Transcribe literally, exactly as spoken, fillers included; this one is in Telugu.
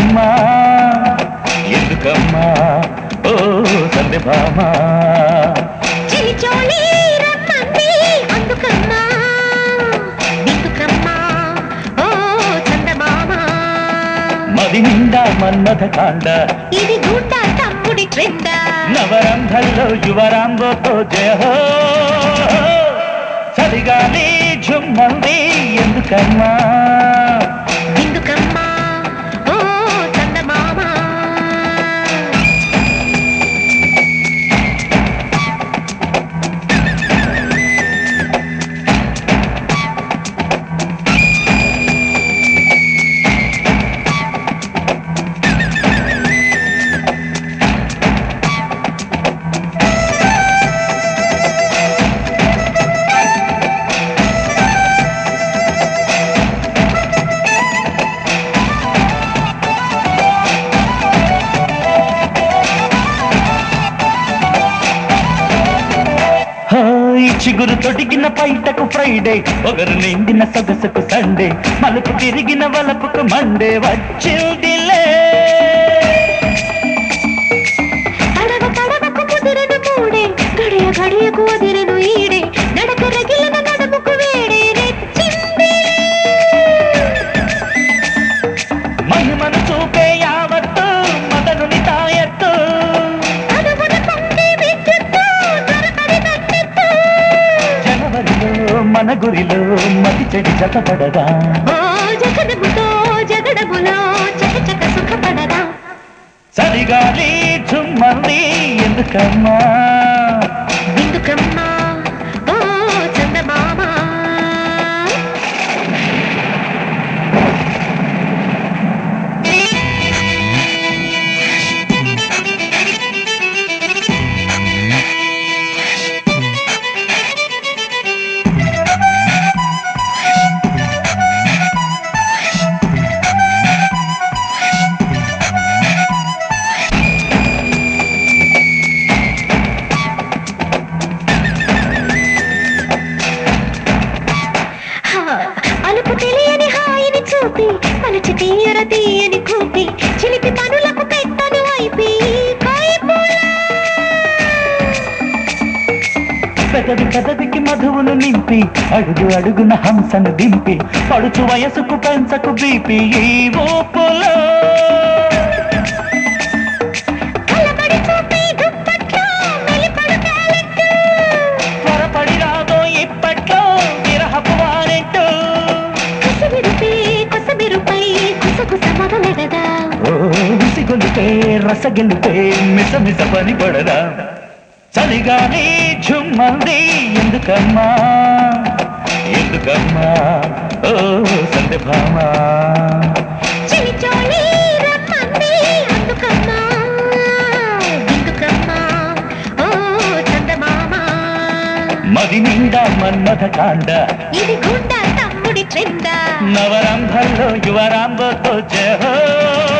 ఎందుకమ్మా ఎందుకమ్మా ఓ సందెభామా చిలిచోళి రమ్మంది అందుకమ్మా ఎందుకమ్మా ఓ చందమామ మది నిండా మన్మథ కాండ ఇది గుండ తమ్ముడి క్రింద నవరంధల్లో యువరాంబోతో జయ హో చలిగాలి ఝుమ్మంది ఎందుకమ్మా ఎందుకమ్మా ఓ చందమామ చిగురు తొడిగిన పైటకు ఫ్రైడే ఒకరు నిండిన సొగసుకు సండే మలుపు తిరిగిన వలపుకు మండే వచ్చిందిలే తడవ తడవకు ముదిరను మూడే గడియ గడియకు వదిరను ఈడే నడక రగిలిన నడుముకు వేడే రెచ్చింది మహిమను చూపే యావత్తు మదనుని తాయత్తు మన గురిలో మతి చెడి జతపడదా ఓ జగడముతో జగడములో చక చక సుఖపడదా చలిగాలి ఝుమ్మంది ఎందుకమ్మా ఎందుకమ్మా ఓ చందమామ అలుపు తెలియని హాయిని చూపి పలుచి తీయర తీయని కూపి చిలిపి పనులకు పెట్టను అయిపి పెదవి పెదవికి మధువును నింపి అడుగు అడుగున హంసను దింపి పడుచు వయసుకు పెంచకు బీపి ఈ ఊపులో త్వరపడి రాదో ఇప్పట్లో విరహపు వారెంటు ఉసిగొలిపే రసగెలిపే మిస మిస పని పడదా చలిగాలి ఝుమ్మంది ఎందుకమ్మా ఎందుకమ్మా ఓ సందెభామా చిలిచోళి రమ్మంది అందుకమ్మా ఎందుకమ్మా ఓ చందమామ మది నిండా మన్మథ కాండ ఇది గుండ తమ్ముడి క్రింద నవరంభల్లో యువరాంబోతో జయ హో